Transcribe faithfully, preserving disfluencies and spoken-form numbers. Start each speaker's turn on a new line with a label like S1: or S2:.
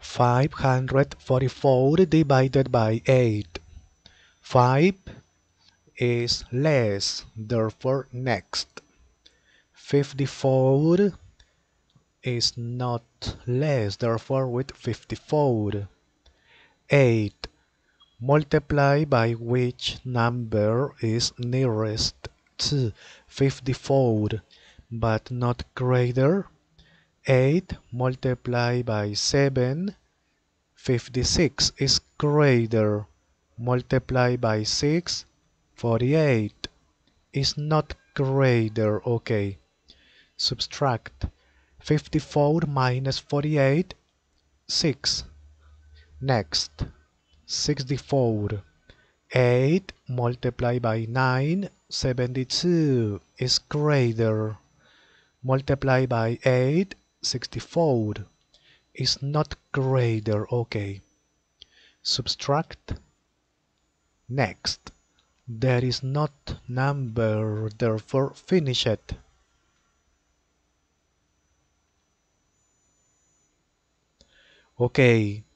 S1: five hundred forty-four divided by eight. five is less, therefore next. fifty-four is not less, therefore with fifty-four. eight. Multiply by which number is nearest to fifty-four, but not greater. eight multiplied by seven, fifty-six is greater. Multiply by six, forty-eight is not greater. Okay. Subtract. fifty-four minus forty-eight, six. Next. sixty-four. eight multiplied by nine, seventy-two is greater. Multiply by eight, sixty-four is not greater. Okay. Subtract. Next. There is not number, therefore finish it. Okay.